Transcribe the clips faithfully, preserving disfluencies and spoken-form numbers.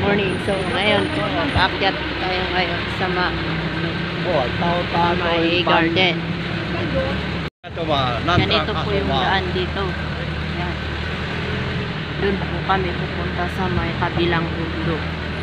morning. So, ngayon po, aakyat tayo ngayon sa ma may garden. Ganito po yung daan dito. Yan. Doon po kami pupunta sa may kabilang bundok.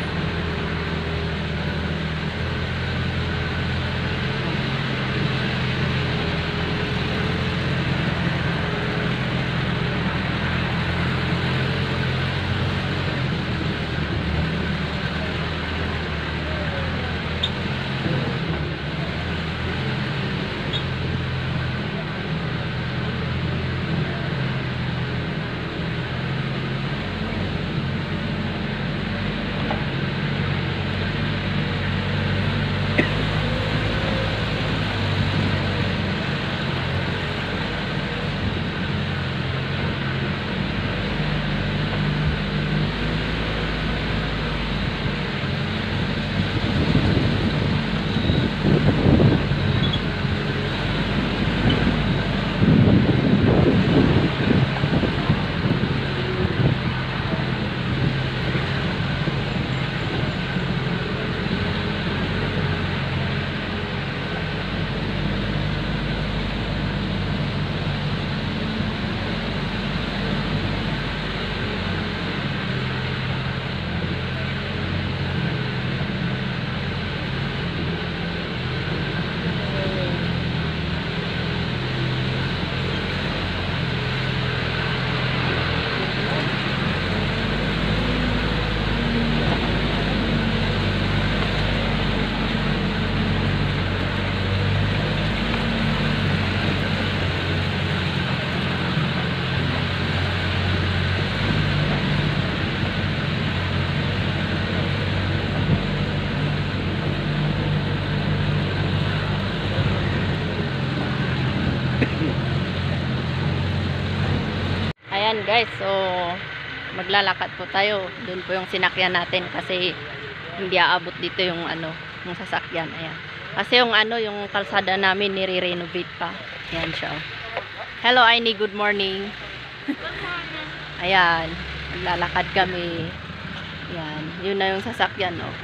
Ayan guys, so maglalakad po tayo. Doon po yung sinakyan natin kasi hindi aabot dito yung ano, yung sasakyan. Ayan. Kasi yung ano, yung kalsada namin nire-renovate pa. Ayan siya. Hello Aini, good morning. Good morning. Ayan, maglalakad kami. Ayan, yun na yung sasakyan, oh.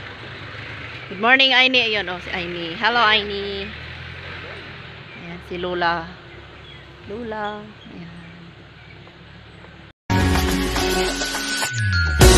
Good morning Aini, ayun oh, si Aini. Hello Aini. Ayan, si Lola. Lola. Ayan.